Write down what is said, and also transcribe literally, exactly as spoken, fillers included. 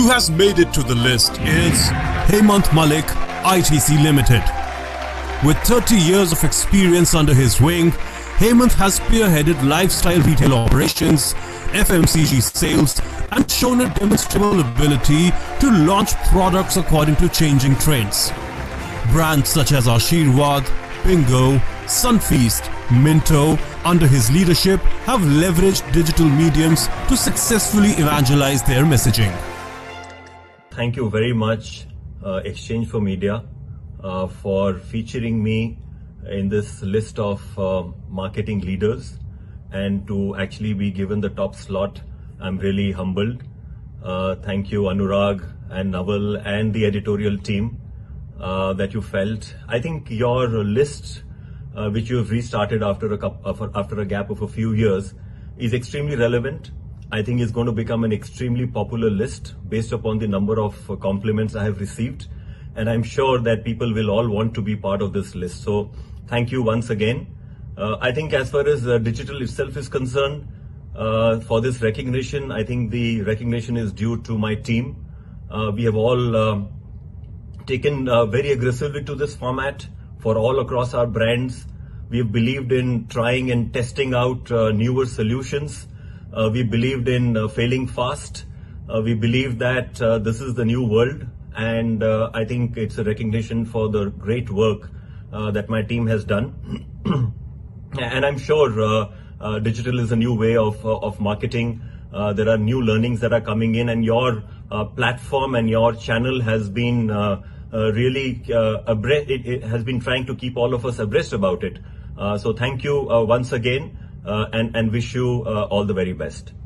who has made it to the list is Hemant Malik, I T C Limited. With thirty years of experience under his wing, Hemant has spearheaded lifestyle retail operations, F M C G sales, and shown a demonstrable ability to launch products according to changing trends. Brands such as Ashirwad, Bingo, Sunfeast, Minto, under his leadership, have leveraged digital mediums to successfully evangelize their messaging. Thank you very much, uh, Exchange for Media, uh, for featuring me in this list of uh, marketing leaders, and to actually be given the top slot. I'm really humbled. Uh, thank you, Anurag and Naval and the editorial team uh, that you felt. I think your list, uh, which you have restarted after a, after a gap of a few years, is extremely relevant. I think it's going to become an extremely popular list based upon the number of uh, compliments I have received. And I'm sure that people will all want to be part of this list. So thank you once again. Uh, I think as far as uh, digital itself is concerned, uh, for this recognition, I think the recognition is due to my team. Uh, we have all uh, taken uh, very aggressively to this format for all across our brands. We have believed in trying and testing out uh, newer solutions. Uh, we believed in uh, failing fast. Uh, we believe that uh, this is the new world, and uh, I think it's a recognition for the great work uh, that my team has done. And I'm sure uh, uh, digital is a new way of, uh, of marketing. Uh, there are new learnings that are coming in, and your uh, platform and your channel has been uh, uh, really uh, abreast, it, it has been trying to keep all of us abreast about it. Uh, so thank you uh, once again. Uh, and, and wish you uh, all the very best.